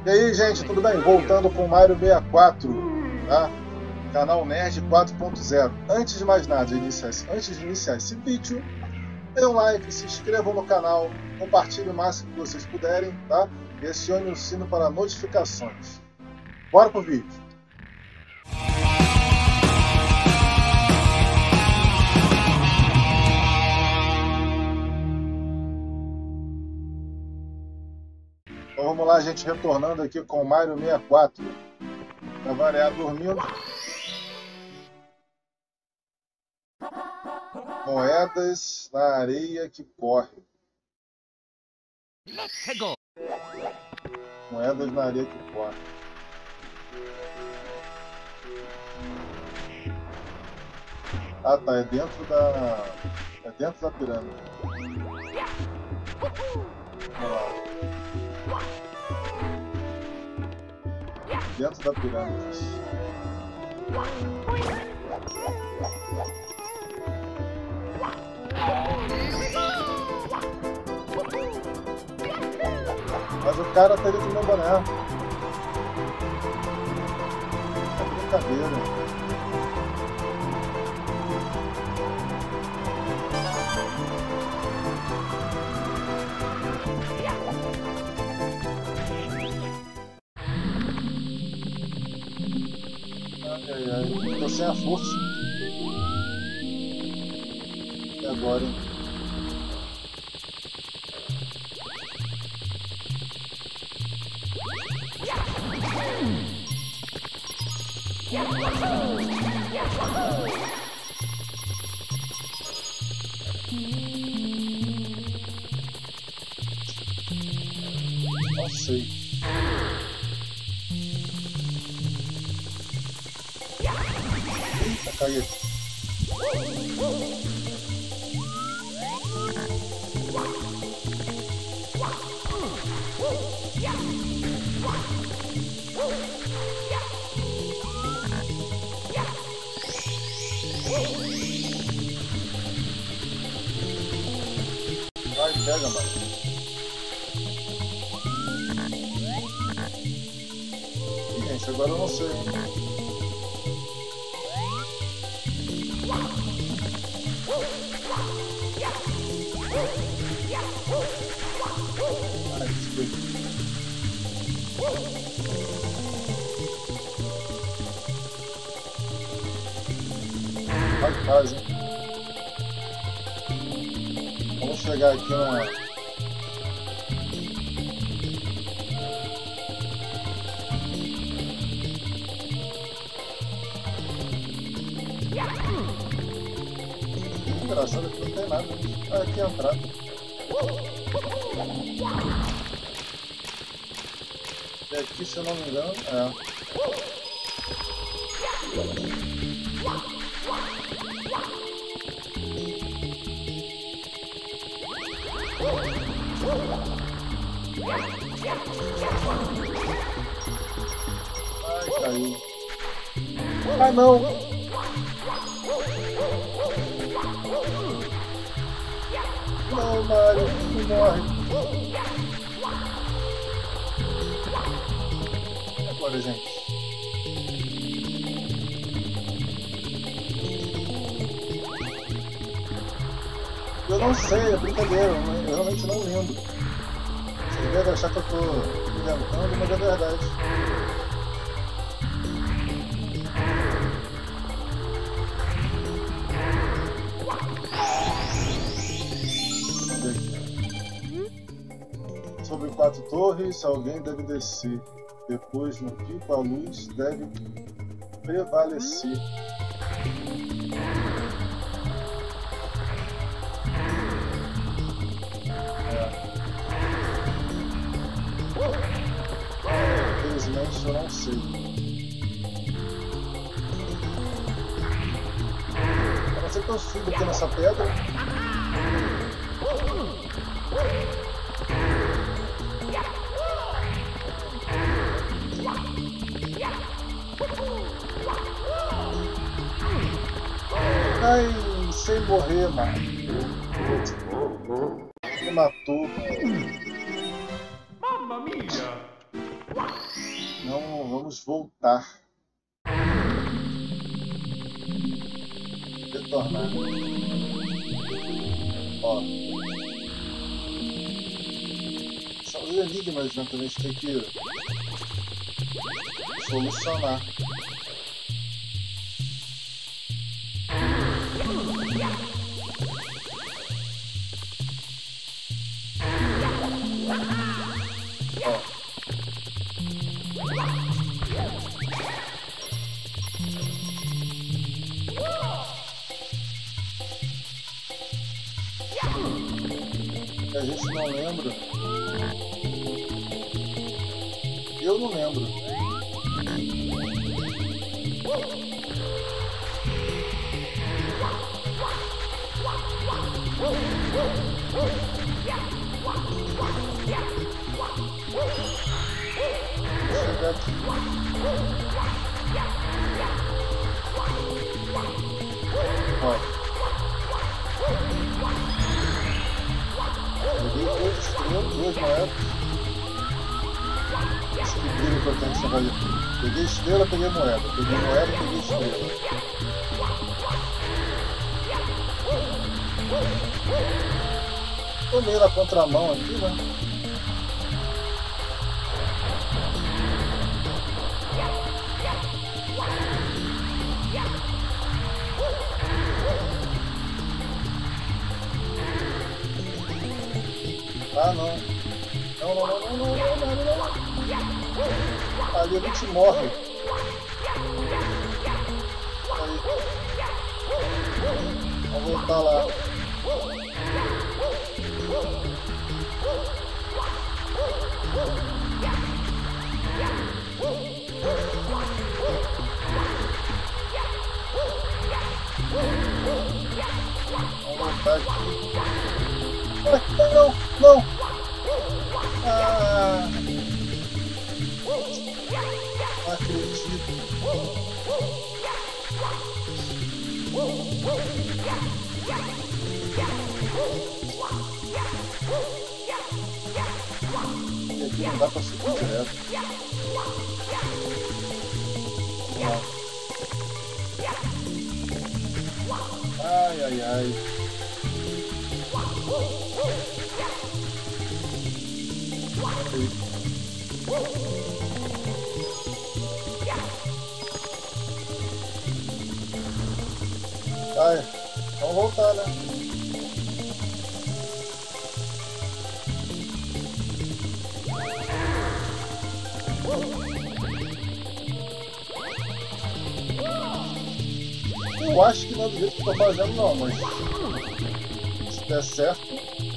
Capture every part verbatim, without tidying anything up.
E aí, gente, tudo bem? Voltando com o Mario sessenta e quatro, tá? Canal Nerd quatro ponto zero. Antes de mais nada, iniciar esse, antes de iniciar esse vídeo, dê um like, se inscrevam no canal, compartilhem o máximo que vocês puderem, tá? E acione o sino para notificações. Bora pro vídeo. Então vamos lá, gente, retornando aqui com o Mario sessenta e quatro. Pra variar, dormindo. Moedas na areia que corre. Moedas na areia que corre. Ah, tá, é dentro da... é dentro da pirâmide. Vamos lá. Dentro da pirâmide. Mas o cara tá ali com o meu boné. É brincadeira. Ai, ai, ai. Tô sem a força. E agora, hein? Não sei. Eita, caguei. Vai, pega, mano. Ih, gente, agora eu não sei. Ai, desculpa. Vai que faz, hein? Vamos chegar aqui na... Engraçado que não tem nada. Ah, aqui é a entrada. E aqui, se eu não me engano, é... Ai, caiu. Ah, não! Não, Mario, não morre. E agora, gente? Eu não sei, é brincadeira, eu realmente não lembro. Você deve achar que eu tô inventando, mas é verdade. Sobre quatro torres, alguém deve descer. Depois, no pico, a luz deve prevalecer. Infelizmente eu não sei. Pode ser que eu suba aqui nessa pedra. Ai, sem morrer, mano. Me matou. Mamma mia! Então vamos voltar. Retornar. Ó. São os enigmas, né? Que a gente tem que solucionar. A gente não lembra. Eu não lembro. Vou chegar aqui. Ó. Peguei duas estrelas, duas moedas. Esse que brilho que eu tenho que você vai. Peguei estrela, peguei moeda. Peguei moeda, peguei estrela. Tô meio na contramão aqui, né? Ah, não. Não, não, não, não, não, não, não, não. Ali a gente morre. Aí. Vamos voltar lá. Vamos voltar aqui. Ah, não, não. Ah, não acredito. E aqui não dá pra subir direto. Não. Ai, ai, ai. Ai, vamos voltar, né? Eu acho que não é do jeito que eu tô fazendo não, mas se der certo.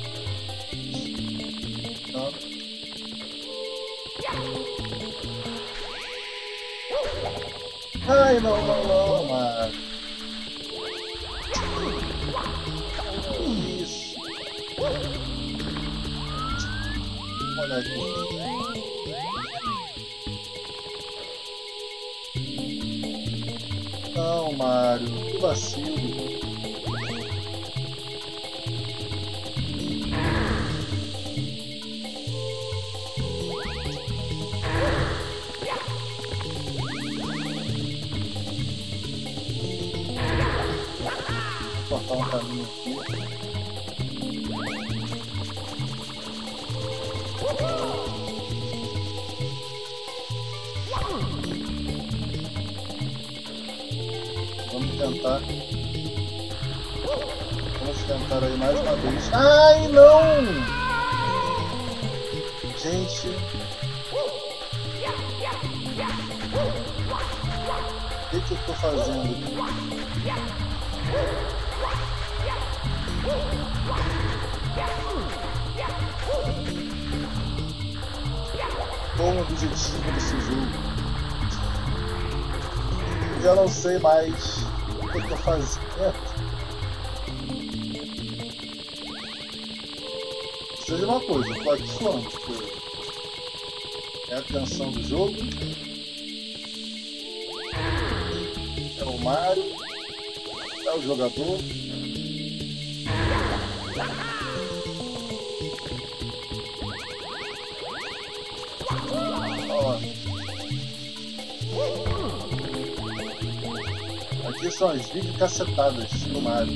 Não. Ai, não, não, não, mano. Isso. Olha aqui. Não, Mário, que vacilo. Vou cortar um caminho aqui. Vamos tentar. Vamos tentar aí mais uma vez. Ai, não! Gente. O que que eu tô fazendo aqui? Qual o objetivo desse jogo? Já não sei mais o que eu tô fazendo. Seja uma coisa, eu tô aqui falando, porque é a tensão do jogo, é o Mário, é o jogador. Ó. aqui são as Vig cacetadas do Mario.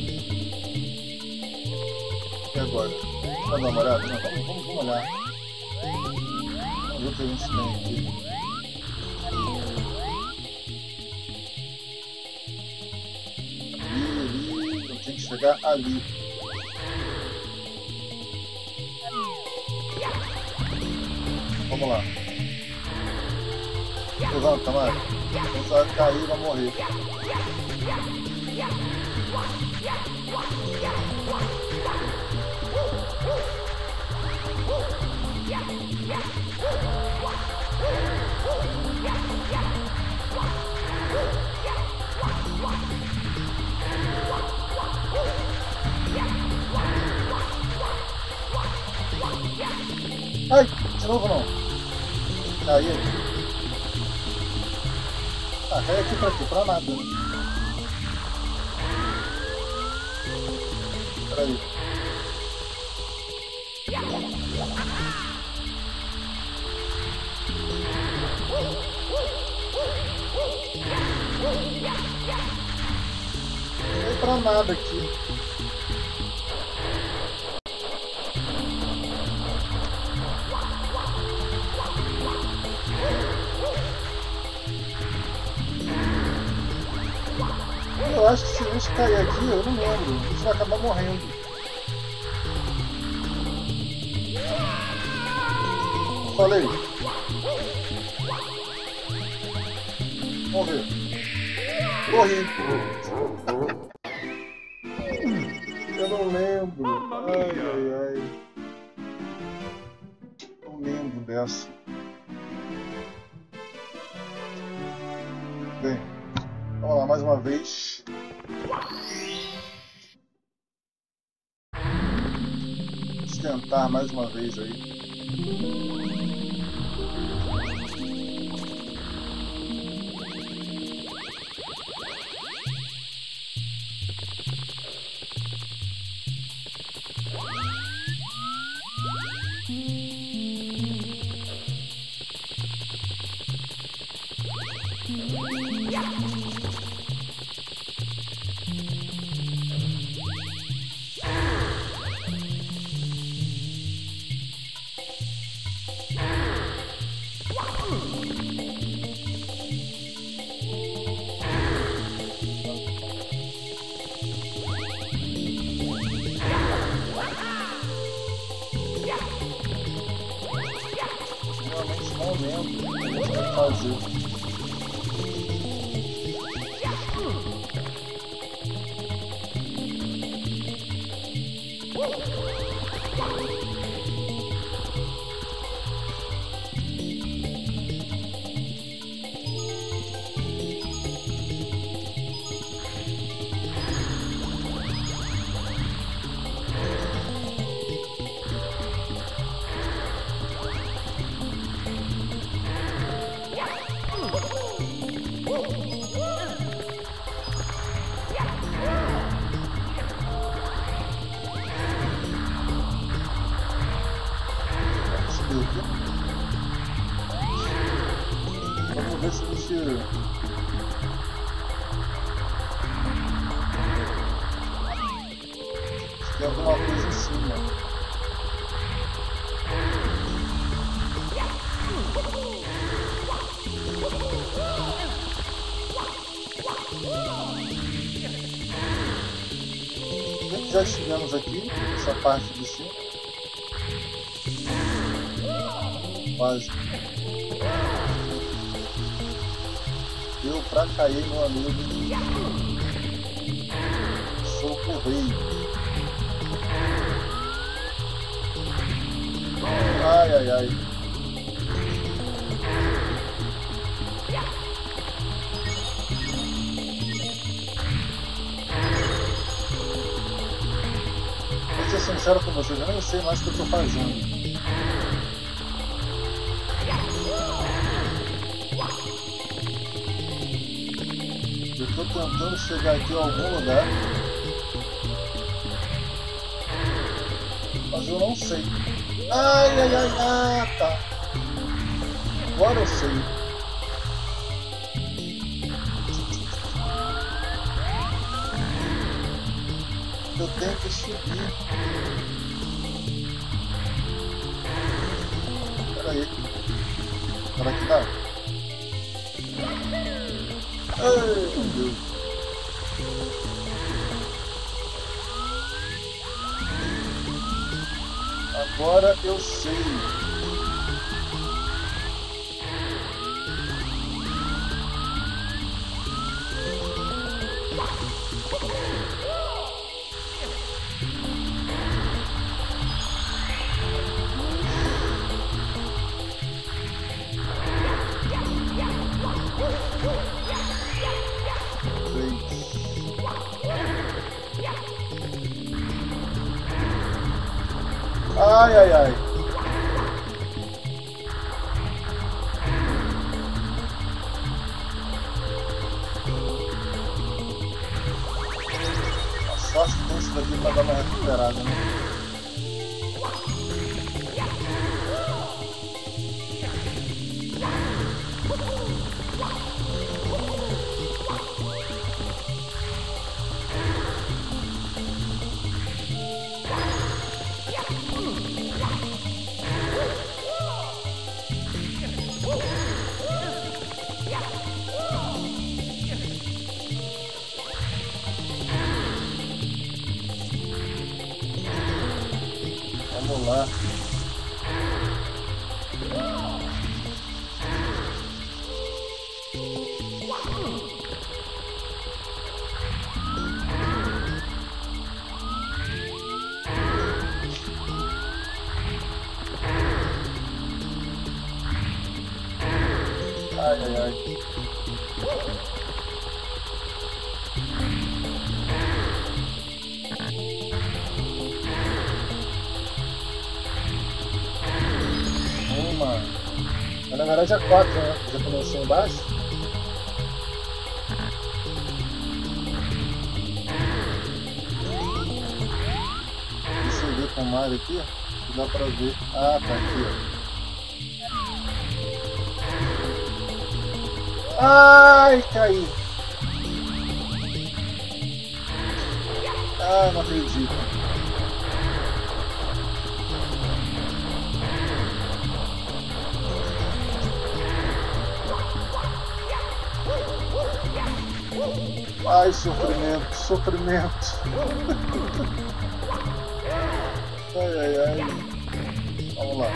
E agora? Vamos dar uma olhada? Não, vamos, vamos, vamos olhar. Vamos ver o que a gente tem aqui. Tem que chegar ali. Vamos lá. Levanta, Mario. Você vai cair e vai morrer. Ai, de novo não. Cai aqui. Ah, cai aqui pra quê? Pra nada. Peraí. Não é pra nada aqui. Eu acho que se a gente cair aqui, eu não lembro, a gente vai acabar morrendo. Eu falei. Vamos ver. Morri. Eu não lembro. Ai, ai, ai. Não lembro dessa. Bem, vamos lá mais uma vez. Vamos tentar mais uma vez aí. Não lembro o que a gente vai fazer. Vamos ver se a gente... se tem alguma coisa em cima. Já estivemos aqui, essa parte de cima. Quase. Deu pra cair, meu amigo. Socorrei. Ai, ai, ai. Vou ser sincero com vocês, eu nem sei mais o que eu tô fazendo. Eu tô tentando chegar aqui em algum lugar, mas eu não sei. Ai, ai, ai, ah, tá. Agora eu sei. tem que subir. Espera aí. Será que dá? Ai, meu Deus. Agora eu sei. Ai, ai, ai. A sorte que tem isso daqui pra dar uma recuperada, né? Vamos lá. Ai, ai, ai. Uma. Mas, na verdade é quatro, né? Já comecei embaixo. Deixa eu ver com o Mario aqui. Que dá pra ver. Ah, tá aqui, ó. Ai, caí. Ah, não acredito. Ai, sofrimento, sofrimento. Ai, ai, ai. Vamos lá.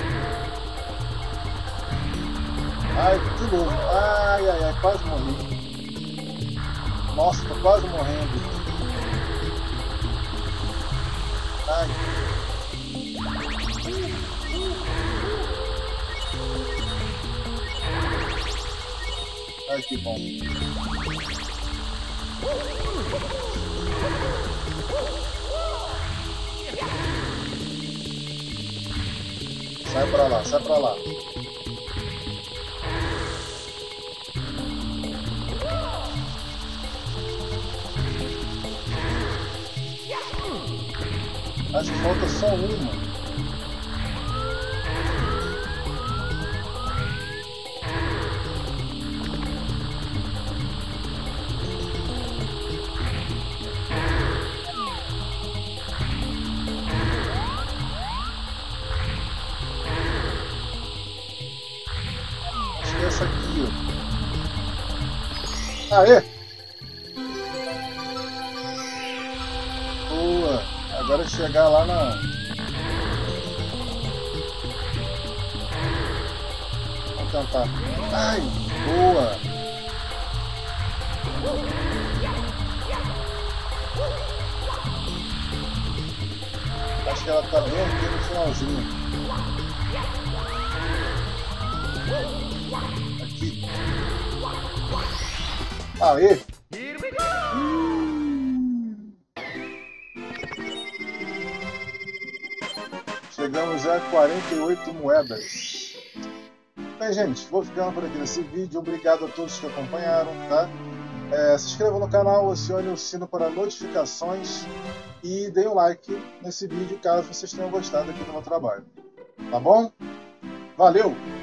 Ai, de novo. Ai, ai, ai, quase morri. Nossa, tô quase morrendo. Ai. Ai, que bom. Sai pra lá, sai pra lá. Acho que falta só uma. Acho que é essa aqui, ó. Aê! Boa! Agora chegar lá na... Vamos tentar. Ai! Boa! Acho que ela tá bem aqui no finalzinho. Aqui. Aê! Chegamos a quarenta e oito moedas. Bem, gente, vou ficando por aqui nesse vídeo. Obrigado a todos que acompanharam, tá? É, se inscrevam no canal, acione o sino para notificações e deem um like nesse vídeo caso vocês tenham gostado aqui do meu trabalho. Tá bom? Valeu!